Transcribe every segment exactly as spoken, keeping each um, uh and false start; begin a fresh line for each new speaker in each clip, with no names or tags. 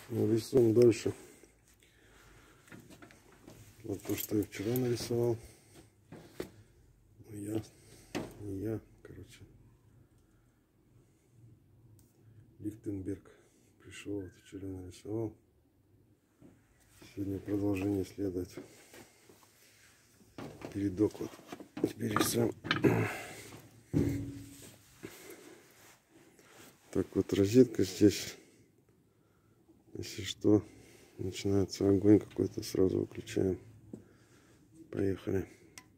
Рисуем дальше. Вот то, что я вчера нарисовал. Я, не я, короче. Лихтенберг пришел, вот вчера нарисовал. Сегодня продолжение следует. Передок вот. Теперь рисуем. Так вот, розетка здесь. Если что, начинается огонь какой-то, сразу выключаем. Поехали.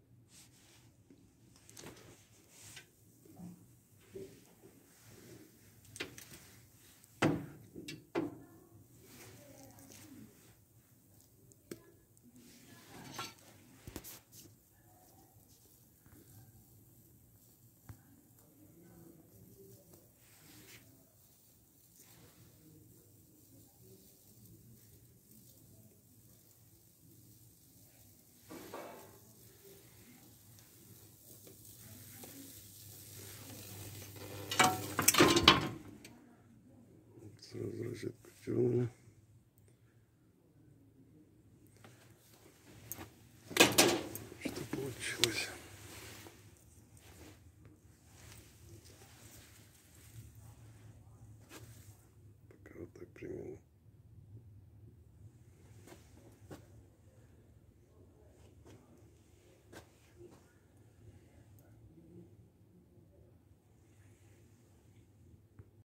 Сразу розетку дернули. Что получилось?